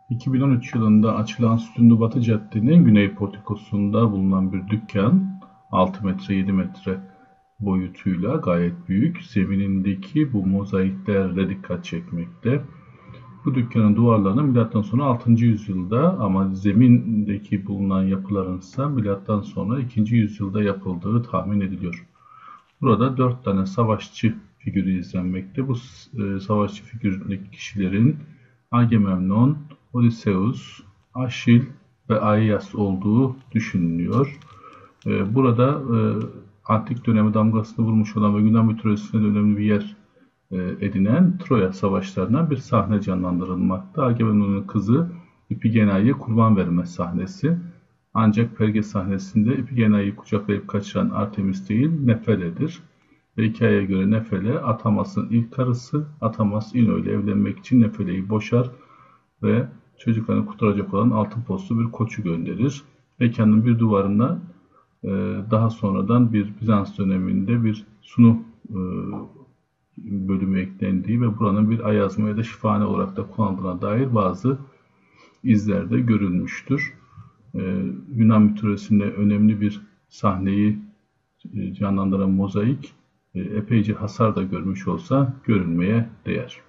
2013 yılında açılan Sütunlu Batı Cadde'nin güney portikosunda bulunan bir dükkan, 6 metre 7 metre boyutuyla gayet büyük. Zeminindeki bu mozaiklerle dikkat çekmekte. Bu dükkanın duvarlarını milattan sonra 6. yüzyılda ama zemindeki bulunan yapıların ise milattan sonra 2. yüzyılda yapıldığı tahmin ediliyor. Burada 4 tane savaşçı figürü izlenmekte. Bu savaşçı figüründeki kişilerin Agamemnon, Odysseus, Aşil ve Aias olduğu düşünülüyor. Burada antik döneme damgasını vurmuş olan ve Yunan mitolojisinde önemli bir yer edinen Troya savaşlarından bir sahne canlandırılmakta. Agamemnon'un kızı İpigena'yı kurban verme sahnesi. Ancak Perge sahnesinde İpigena'yı kucaklayıp kaçıran Artemis değil, Nefele'dir. Ve hikayeye göre Nefele, Atamas'ın ilk karısı. Atamas İno ile evlenmek için Nefele'yi boşar ve çocuklarını kurtaracak olan altın postlu bir koçu gönderir. Mekanın bir duvarına daha sonradan bir Bizans döneminde bir sunu bölümü eklendiği ve buranın bir ayazma ya da şifane olarak da kullanıldığına dair bazı izler de görülmüştür. Yunan mitolojisinde önemli bir sahneyi canlandıran mozaik epeyce hasar da görmüş olsa görülmeye değer.